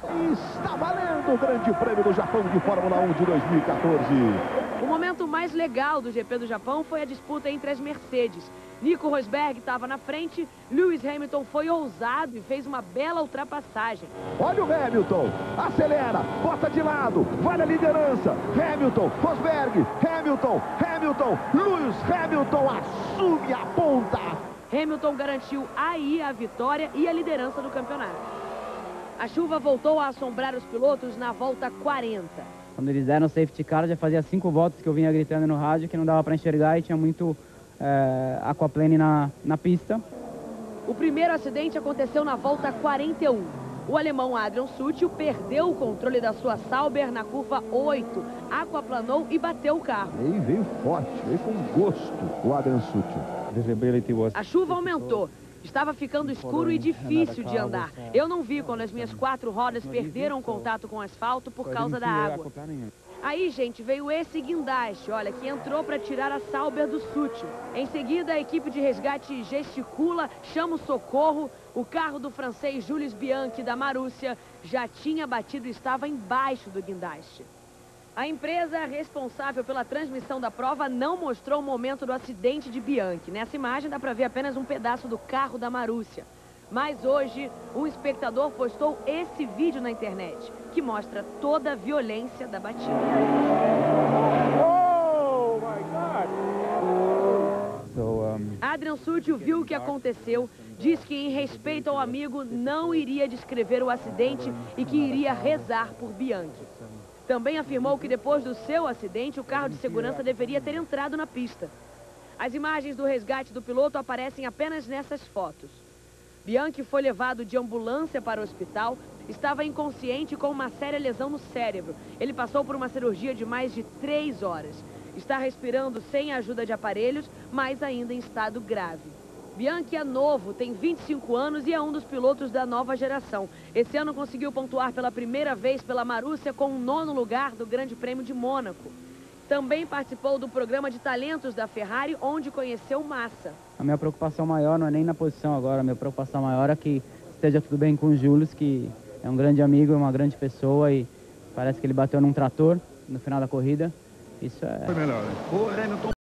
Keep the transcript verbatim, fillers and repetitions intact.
E está valendo o Grande Prêmio do Japão de Fórmula um de dois mil e quatorze. O momento mais legal do G P do Japão foi a disputa entre as Mercedes. Nico Rosberg estava na frente, Lewis Hamilton foi ousado e fez uma bela ultrapassagem. Olha o Hamilton, acelera, bota de lado, vai na liderança. Hamilton, Rosberg, Hamilton, Hamilton, Lewis Hamilton assume a ponta. Hamilton garantiu aí a vitória e a liderança do campeonato. A chuva voltou a assombrar os pilotos na volta quarenta. Quando eles deram o safety car, já fazia cinco voltas que eu vinha gritando no rádio que não dava para enxergar e tinha muito é, aquaplane na, na pista. O primeiro acidente aconteceu na volta quarenta e um. O alemão Adrian Sutil perdeu o controle da sua Sauber na curva oito, aquaplanou e bateu o carro. E veio forte, veio com gosto o Adrian Sutil. A chuva aumentou. Estava ficando escuro e difícil de andar. Eu não vi quando as minhas quatro rodas perderam contato com o asfalto por causa da água. Aí, gente, veio esse guindaste, olha, que entrou para tirar a Sauber do Sutil. Em seguida, a equipe de resgate gesticula, chama o socorro. O carro do francês Jules Bianchi, da Marussia, já tinha batido e estava embaixo do guindaste. A empresa responsável pela transmissão da prova não mostrou o momento do acidente de Bianchi. Nessa imagem dá para ver apenas um pedaço do carro da Marussia. Mas hoje, um espectador postou esse vídeo na internet, que mostra toda a violência da batida. Oh, my God! So, um... Adrian Sutil viu o que aconteceu, diz que em respeito ao amigo não iria descrever o acidente e que iria rezar por Bianchi. Também afirmou que depois do seu acidente, o carro de segurança deveria ter entrado na pista. As imagens do resgate do piloto aparecem apenas nessas fotos. Bianchi foi levado de ambulância para o hospital, estava inconsciente com uma séria lesão no cérebro. Ele passou por uma cirurgia de mais de três horas. Está respirando sem a ajuda de aparelhos, mas ainda em estado grave. Bianchi é novo, tem vinte e cinco anos e é um dos pilotos da nova geração. Esse ano conseguiu pontuar pela primeira vez pela Marussia com o nono lugar do Grande Prêmio de Mônaco. Também participou do programa de talentos da Ferrari, onde conheceu Massa. A minha preocupação maior não é nem na posição agora, a minha preocupação maior é que esteja tudo bem com o Jules, que é um grande amigo, é uma grande pessoa e parece que ele bateu num trator no final da corrida. Isso é... Foi melhor, né?